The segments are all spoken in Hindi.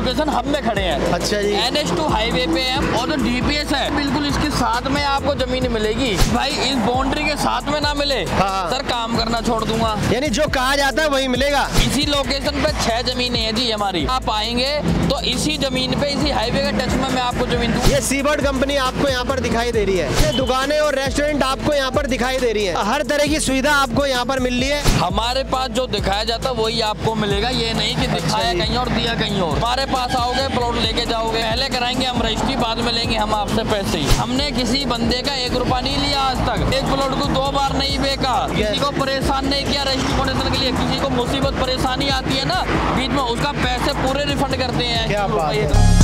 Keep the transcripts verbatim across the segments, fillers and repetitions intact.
एजुकेशन हब में खड़े हैं। अच्छा जी। एन एच टू हाईवे पे है और जो डी पी एस है बिल्कुल इसके साथ में आपको जमीन मिलेगी। भाई इस बाउंड्री के साथ में ना मिले हाँ। सर काम करना छोड़ दूंगा। यानी जो कहा जाता है वही मिलेगा। इसी लोकेशन पे छह जमीनें हैं जी हमारी। आप आएंगे तो इसी जमीन पे इसी हाईवे के टच में मैं आपको जमीन दूंगा। ये सीबर्ड कंपनी आपको यहाँ पर दिखाई दे रही है। ये दुकानें और रेस्टोरेंट आपको यहाँ पर दिखाई दे रही है। हर तरह की सुविधा आपको यहाँ पर मिल रही है। हमारे पास जो दिखाया जाता है वही आपको मिलेगा। ये नहीं कि दिखाया अच्छा कहीं और दिया कहीं और। हमारे पास आओगे प्लॉट लेके जाओगे, पहले कराएंगे हम रजिस्ट्री, बाद में लेंगे हम आपसे पैसे ही। हमने किसी बंदे का एक रुपया नहीं लिया आज तक। एक प्लॉट को दो बार नहीं बेचा, किसी को परेशान नहीं किया रजिस्ट्री के लिए। किसी को मुसीबत परेशानी आती है ना बीच में, उसका पैसे पूरे रिफंड करते हैं। क्या बात है।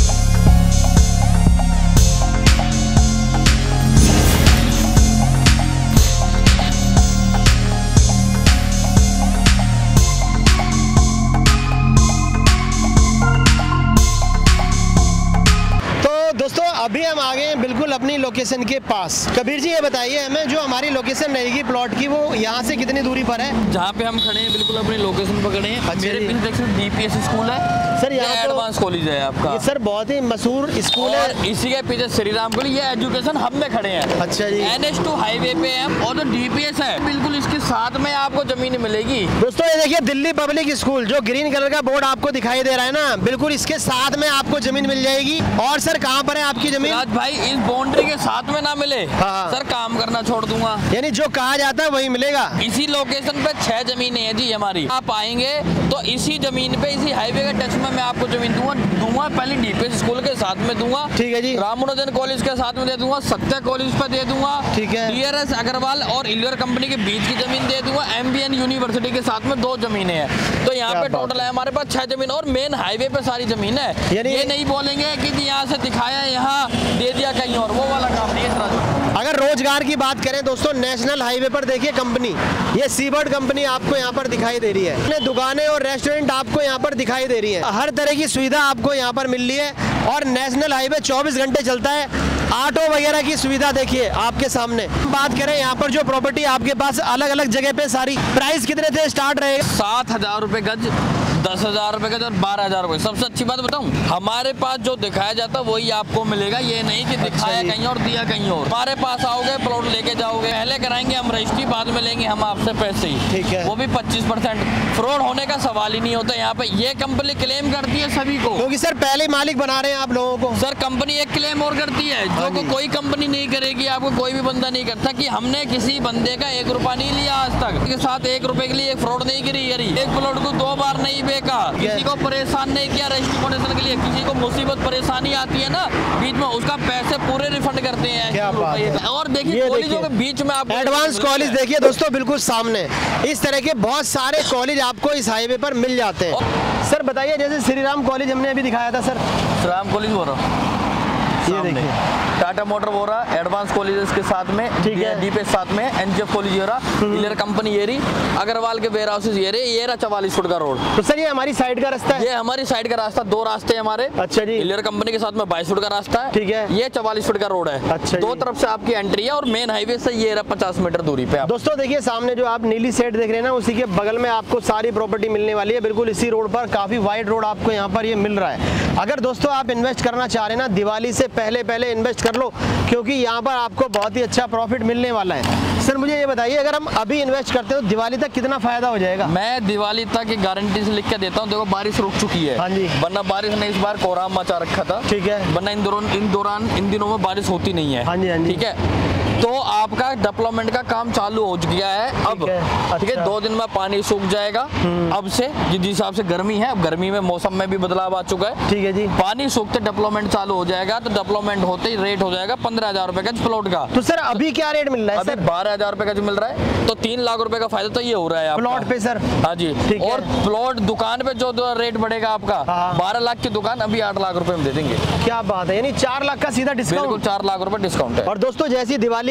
दोस्तों अभी हम आ गए हैं बिल्कुल अपनी लोकेशन के पास। कबीर जी ये बताइए हमें, जो हमारी लोकेशन रहेगी प्लॉट की, वो यहाँ से कितनी दूरी पर है? जहाँ पे हम खड़े हैं बिल्कुल अपनी लोकेशन पर खड़े हैं। अच्छा मेरे जी। पीछे देख सकते डी पी एस स्कूल है सर, यहाँ तो एडवांस कॉलेज है आपका। ये सर बहुत ही मशहूर स्कूल है। इसी के पीछे श्री राम कॉलेज, ये एजुकेशन हब में खड़े हैं। अच्छा जी। एन एच टू हाईवे पे है और जो डी पी एस है बिल्कुल इसके साथ में आपको जमीन मिलेगी। दोस्तों ये देखिए दिल्ली पब्लिक स्कूल, जो ग्रीन कलर का बोर्ड आपको दिखाई दे रहा है ना, बिल्कुल इसके साथ में आपको जमीन मिल जाएगी। और सर कहाँ पर है आपकी जमीन? राज भाई इस बाउंड्री के साथ में ना मिले हाँ। सर काम करना छोड़ दूंगा। यानी जो कहा जाता है वही मिलेगा। इसी लोकेशन पे छह जमीनें हैं जी हमारी। आप आएंगे तो इसी जमीन पे इसी हाईवे के टच में मैं आपको जमीन दूंगा दूंगा पहले डी पी एस स्कूल के साथ में दूंगा। ठीक है जी। राम मनोरंजन कॉलेज के साथ में दे दूंगा, सत्या कॉलेज पे दे दूंगा। ठीक है। डी आर एस अग्रवाल और इलियर कंपनी के बीच की जमीन दे दूंगा। एम बी एन यूनिवर्सिटी के साथ में दो जमीनें हैं। तो यहाँ पे टोटल है हमारे पास छह जमीन और मेन हाईवे पे सारी जमीन है। ये नहीं बोलेंगे कि यहाँ से दिखाया यहाँ दे दिया कहीं और, वो वाला काम नहीं है। अगर रोजगार की बात करें दोस्तों, नेशनल हाईवे पर देखिए कंपनी, ये सीबर्ड कंपनी आपको यहाँ पर दिखाई दे रही है। दुकानें और रेस्टोरेंट आपको यहाँ पर दिखाई दे रही है। हर तरह की सुविधा आपको यहाँ पर मिल रही है और नेशनल हाईवे चौबीस घंटे चलता है। ऑटो वगैरह की सुविधा देखिए आपके सामने। बात करें यहाँ पर जो प्रॉपर्टी आपके पास अलग अलग जगह पे सारी, प्राइस कितने से स्टार्ट रहेगा? सात हजार रुपए गज, दस हजार रुपए गज और बारह हजार रुपए। सबसे अच्छी बात बताऊं, हमारे पास जो दिखाया जाता है वही आपको मिलेगा। ये नहीं कि दिखाया कहीं और दिया कहीं और। हमारे पास आओगे प्लॉट लेके जाओगे, पहले कराएंगे हम रजिस्ट्री, बाद में लेंगे हम आपसे पैसे ही। ठीक है। वो भी पच्चीस परसेंट। फ्रॉड होने का सवाल ही नहीं होता यहाँ पे। ये कंपनी क्लेम करती है सभी को, क्योंकि सर पहले मालिक बना रहे हैं आप लोगों को। सर कंपनी एक क्लेम और करती है जो को कोई कंपनी नहीं करेगी, आपको कोई भी बंदा नहीं करता, कि हमने किसी बंदे का एक रुपया नहीं लिया आज तक, के साथ एक रुपए के लिए एक फ्रॉड नहीं करी। यारी एक प्लॉट को दो बार नहीं बेचा, किसी को परेशान नहीं किया रजिस्ट्री के लिए। किसी को मुसीबत परेशानी आती है ना बीच में, उसका पैसे पूरे रिफंड करते हैं। क्या बात है। और देखिए कॉलेजों के बीच में आप एडवांस कॉलेज देखिए दोस्तों बिल्कुल सामने। इस तरह के बहुत सारे कॉलेज आपको इस हाईवे पर मिल जाते हैं। सर बताइए, जैसे श्री राम कॉलेज हमने अभी दिखाया था सर, श्री राम कॉलेज बोल रहा हूँ, ये देखिए टाटा मोटर हो रहा, एडवांस कॉलेजेस के साथ में, ठीक है, डी पी एस साथ में, एन जी एफ कॉलेज हो रहा, इलियर कंपनी ये रही, अग्रवाल के वेयर हाउसेस ये रहे, ये रहा चवालीस फुट का रोड। तो सर ये हमारी साइड का रास्ता है? ये हमारी साइड का रास्ता, दो रास्ते हमारे। अच्छा जी। इलियर कंपनी के साथ में बाईस फुट का रास्ता है। ठीक है। ये चवालीस फुट का रोड है। अच्छा, दो तरफ से आपकी एंट्री है और मेन हाईवे से ये रहा पचास मीटर दूरी पे। दोस्तों देखिए सामने जो आप नीली सेट देख रहे हैं ना, उसी के बगल में आपको सारी प्रॉपर्टी मिलने वाली है। बिल्कुल इसी रोड पर, काफी वाइड रोड आपको यहाँ पर ये मिल रहा है। अगर दोस्तों आप इन्वेस्ट करना चाह रहे हैं ना, दिवाली से पहले पहले इन्वेस्ट कर लो, क्योंकि यहाँ पर आपको बहुत ही अच्छा प्रॉफिट मिलने वाला है। सर मुझे ये बताइए, अगर हम अभी इन्वेस्ट करते हो तो दिवाली तक कितना फायदा हो जाएगा? मैं दिवाली तक की गारंटी से लिख के देता हूँ। देखो बारिश रुक चुकी है। हाँ जी। वरना बारिश ने इस बार कोहराम मचा रखा था। ठीक है। वरना इन दौरान इन दौरान इन दिनों में बारिश होती नहीं है। हाँ जी, हाँ जी। ठीक है। तो आपका डेवलपमेंट का काम चालू हो गया है अब। ठीक है, दो दिन में पानी सूख जाएगा अब से, जिस हिसाब से गर्मी है, गर्मी में मौसम में भी बदलाव आ चुका है। ठीक है जी। पानी सूखते डेवलपमेंट चालू हो जाएगा, तो डेवलपमेंट होते ही रेट हो जाएगा पंद्रह हजार रुपए का प्लॉट का। तो सर अभी क्या रेट मिल रहा है? अभी बारह हजार रुपए का जो मिल रहा है, तो तीन लाख रुपए का फायदा तो ये हो रहा है प्लॉट पे सर। हाँ जी। और प्लॉट दुकान पे जो रेट बढ़ेगा आपका, बारह लाख की दुकान अभी आठ लाख रुपए में दे देंगे। क्या बात है, यानी चार लाख का सीधा डिस्काउंट। बिल्कुल चार लाख रुपए डिस्काउंट है। और दोस्तों जैसी दिवाली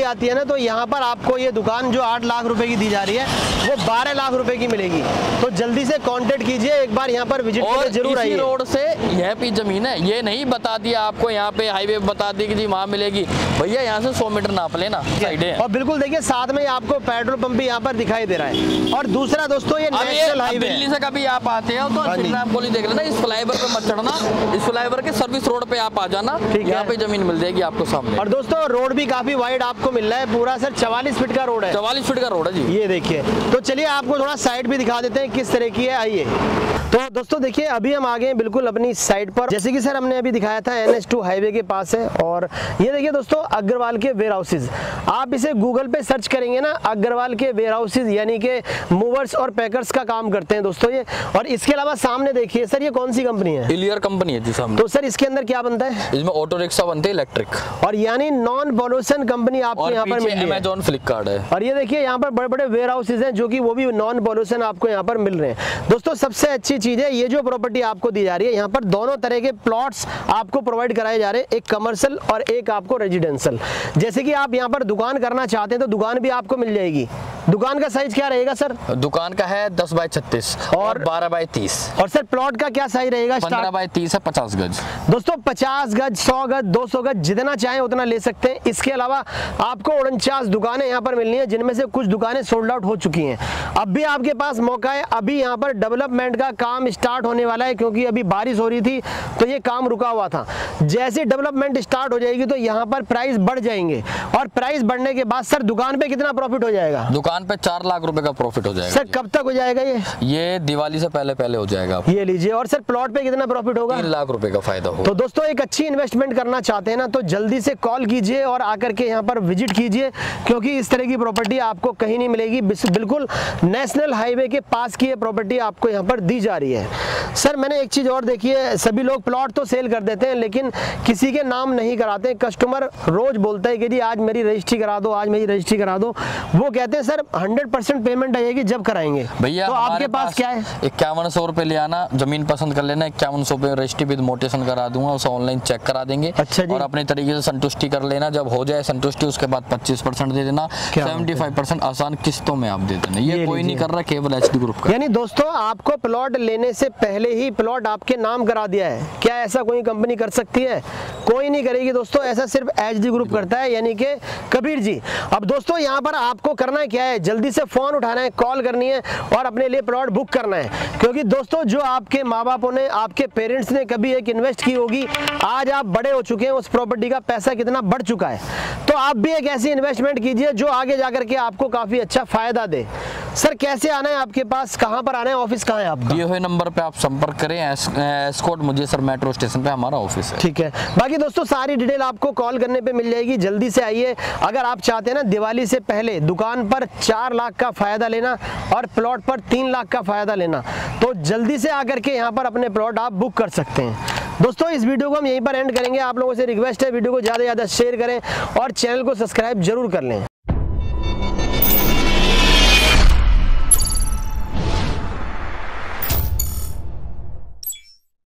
प्रॉपर्टी आती है ना, तो यहाँ पर आपको ये दुकान जो आठ लाख रुपए की दी जा रही है वो बारह लाख रुपए की मिलेगी। तो जल्दी से कांटेक्ट कीजिए, एक बार यहाँ पर विजिट करके जरूर आइए। रोड से यह भी जमीन है, ये नहीं बता दिया आपको यहाँ पे हाईवे बता दी कि जी वहाँ मिलेगी, भैया यहाँ से सौ मीटर नाप लेना साइड है। और बिल्कुल देखिए साथ में आपको पेट्रोल पंप भी यहाँ पर दिखाई दे रहा है। और दूसरा दोस्तों ये नेशनल हाईवे, दिल्ली से कभी आप आते हो तो श्रीराम कॉलोनी देख लेना, इस फ्लाईओवर पे मत चढ़ना, इस फ्लाईओवर के सर्विस रोड पे आप आ जाना, यहाँ पे जमीन मिल जाएगी आपको सामने। और दोस्तों रोड भी काफी वाइड आपको मिल रहा है, पूरा सर चवालीस फीट का रोड है। चवालीस फीट का रोड है जी, ये देखिए। तो चलिए आपको थोड़ा साइड भी दिखा देते हैं किस तरह की है, आइए। तो दोस्तों देखिए अभी हम आ गए बिल्कुल अपनी साइड पर, जैसे कि सर हमने अभी दिखाया था एन एच टू हाईवे के पास है। और ये देखिए दोस्तों अग्रवाल के वेयर हाउसेज, आप इसे गूगल पे सर्च करेंगे ना, अग्रवाल के वेयर हाउसेज यानी कि मूवर्स और पैकर्स का काम करते हैं दोस्तों ये। और इसके अलावा सामने देखिए सर, ये कौन सी कंपनी है? इलियर कंपनी है जी सामने। तो सर इसके अंदर क्या बनता है? इसमें ऑटो रिक्शा बनते हैं इलेक्ट्रिक, और यानी नॉन पॉल्यूशन कंपनी आपको यहाँ पर मिल रही है। अमेज़न फ्लिपकार्ट है। और ये देखिए यहाँ पर बड़े बड़े वेयर हाउसेज हैं जो कि वो भी नॉन पॉल्यूशन आपको यहाँ पर मिल रहे हैं। दोस्तों सबसे अच्छी चीज है ये जो प्रॉपर्टी आपको दी जा रही है, यहाँ पर दोनों तरह के प्लॉट्स आपको प्रोवाइड कराए जा रहे हैं, एक कमर्शियल और एक आपको रेजिडेंशियल। जैसे कि आप यहाँ पर दुकान करना चाहते हैं तो दुकान भी आपको मिल जाएगी। दुकान का साइज क्या रहेगा सर? दुकान का है दस बाय छत्तीस और बारह बाय तीस। और सर प्लॉट का क्या साइज रहेगा? पंद्रह बाय तीस है, पचास गज। दोस्तों पचास गज, सौ गज, दो सौ गज, जितना चाहें उतना ले सकते हैं। इसके अलावा आपको उनचास दुकानें यहाँ पर मिलनी है, जिनमें से कुछ दुकानें सोल्ड आउट हो चुकी हैं। अब भी आपके पास मौका है, अभी यहाँ पर डेवलपमेंट का काम स्टार्ट होने वाला है, क्योंकि अभी बारिश हो रही थी तो ये काम रुका हुआ था। जैसे डेवलपमेंट स्टार्ट हो जाएगी तो यहाँ पर प्राइस बढ़ जाएंगे, और प्राइस बढ़ने के बाद सर दुकान पे कितना प्रॉफिट हो जाएगा? दुकान पे चार लाख रुपए का प्रॉफिट हो जाएगा। सर कब तक हो जाएगा ये? ये दिवाली से पहले पहले हो जाएगा। ये लीजिए। और सर प्लॉट पे कितना प्रॉफिट होगा? तीन लाख रुपए का फायदा होगा। तो दोस्तों एक अच्छी इन्वेस्टमेंट करना चाहते हैं ना, तो जल्दी से कॉल कीजिए और आकर के यहाँ पर विजिट कीजिए, क्योंकि इस तरह की प्रॉपर्टी आपको कहीं नहीं मिलेगी। बिल्कुल नेशनल हाईवे के पास की ये प्रॉपर्टी आपको यहाँ पर दी जा रही है। सर मैंने एक चीज और देखी है, सभी लोग प्लॉट तो सेल कर देते हैं लेकिन किसी के नाम नहीं कराते। कस्टमर रोज बोलता है कि जी आज मेरी रजिस्ट्री करा दो, आज मेरी रजिस्ट्री करा दो। वो कहते हैं सर हंड्रेड परसेंट पेमेंट आएगी जब कराएंगे। भैया तो आपके पास, पास क्या है? इक्यावन सौ रुपए ले आना, जमीन पसंद कर लेना, इक्यावन सौ रुपए रजिस्ट्री विद मोटेशन करा दूंगा, उसे ऑनलाइन चेक करा देंगे। अच्छा जी। और अपने तरीके से संतुष्टि कर लेना, जब हो जाए संतुष्टि उसके बाद पच्चीस परसेंट दे देना, सेवेंटी फाइव परसेंट आसान किस्तों में आप दे देना। ये, ये कोई नहीं कर रहा, केवल एच डी ग्रुप का। यानी दोस्तों आपको प्लॉट लेने से पहले ही प्लॉट आपके नाम करा दिया है। क्या ऐसा कोई कंपनी कर सकती है? कोई नहीं करेगी दोस्तों, ऐसा सिर्फ एच डी ग्रुप करता है, यानी कि कबीर जी। अब दोस्तों यहाँ पर आपको करना क्या है, जल्दी से फोन उठाना है, कॉल करनी है और अपने लिए प्लॉट बुक करना है। क्योंकि दोस्तों जो आपके माँ बापों ने, आपके पेरेंट्स ने कभी एक इन्वेस्ट की होगी, आज आप बड़े हो चुके हैं, उस प्रॉपर्टी का पैसा कितना बढ़ चुका है, तो आप भी एक ऐसी इन्वेस्टमेंट कीजिए जो आगे जाकर के आपको काफी अच्छा फायदा दे। सर कैसे आना है आपके पास, कहाँ पर आना है, ऑफिस कहाँ है आपका? दिए हुए नंबर पे आप संपर्क करें, एस्कॉर्ट मुझे सर मेट्रो स्टेशन पे हमारा ऑफिस है। ठीक है। बाकी दोस्तों सारी डिटेल आपको कॉल करने पे मिल जाएगी, जल्दी से आइए। अगर आप चाहते हैं ना दिवाली से पहले दुकान पर चार लाख का फायदा लेना और प्लॉट पर तीन लाख का फायदा लेना, तो जल्दी से आकर के यहाँ पर अपने प्लॉट आप बुक कर सकते हैं। दोस्तों इस वीडियो को हम यहीं पर एंड करेंगे। आप लोगों से रिक्वेस्ट है वीडियो को ज़्यादा से ज़्यादा शेयर करें और चैनल को सब्सक्राइब जरूर कर लें।